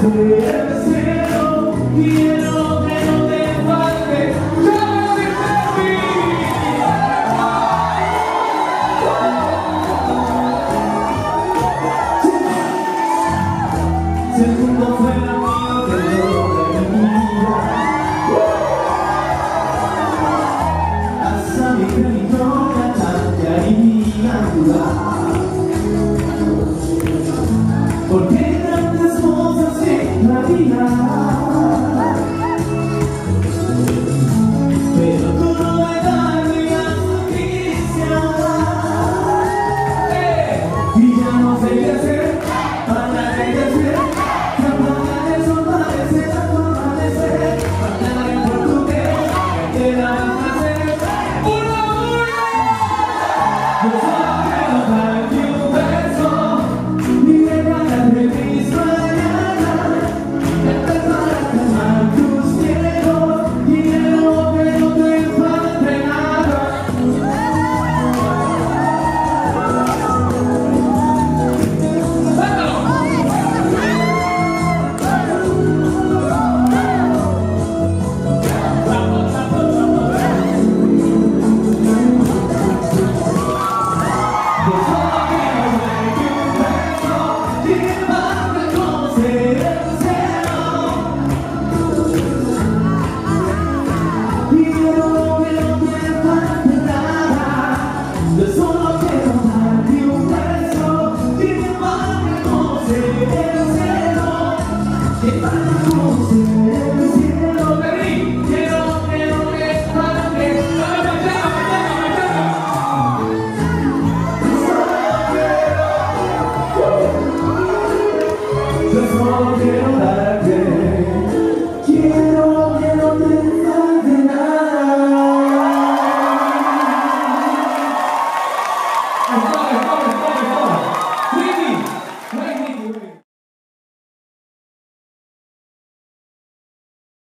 Porque grandes cosas en la vida, pero tú no me darías noticia. Y ya no sé qué hacer para regresar, capaz de desaparecer, amanecer, cantar en portugués, que te la van a hacer. ¡Una buena! Yo solo quiero darte un beso y regalar de mis mañanas, empezar a calmar tus miedos y quiero que no te falte nada. Yo solo quiero dar